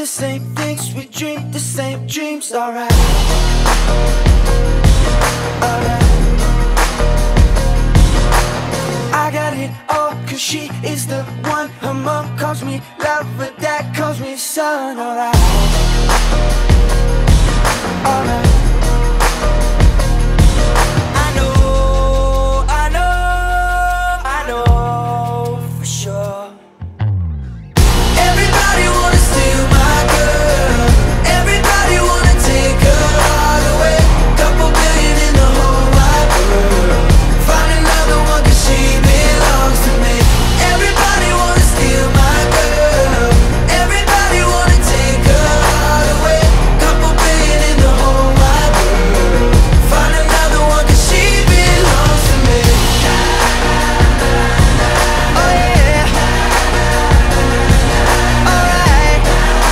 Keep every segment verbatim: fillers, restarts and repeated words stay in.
the same things, we dream the same dreams, alright. Alright. I got it all, cause she is the one. Her mom calls me love, but dad calls me son, alright. Alright. I know, I know, I know for sure. Everybody wanna steal my girl. Everybody wanna take her all away. Couple billion in the whole wide world. Find another one cause she belongs to me. Everybody wanna steal my girl. Everybody wanna take her all away. Couple billion in the whole wide world. Find another one cause she belongs to me. Oh yeah. Alright.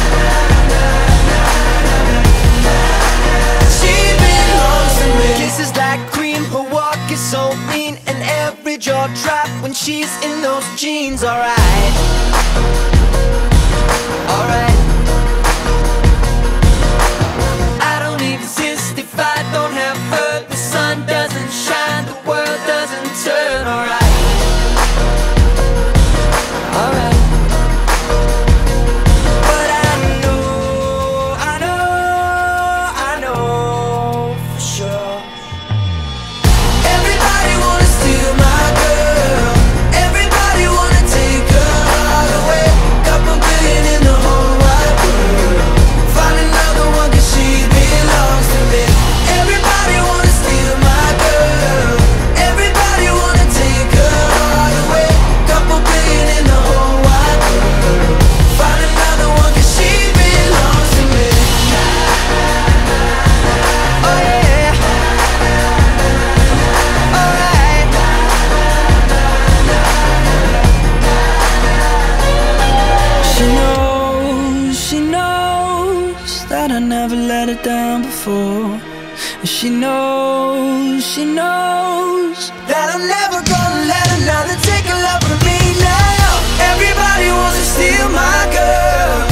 She belongs to me. Kisses like cream, her walk is so mean, and every jaw drop when she's in those jeans, alright. Alright. I don't exist if I don't have her. The sun doesn't shine, the world doesn't turn, alright. Alright. But I know, I know, I know for sure. Everybody wanna steal my girl. Everybody wanna take her all away. Couple billion in the whole wide world. Find another one cause she belongs to me. Everybody wanna steal my girl. Everybody wanna take her all away. Couple billion in the whole wide world. Find another one cause she belongs to me. Oh yeah. Alright. She knows, she knows that I never let her down before. And she knows, she knows that I'm never gonna let another take a love from me now. Everybody wants to steal my girl.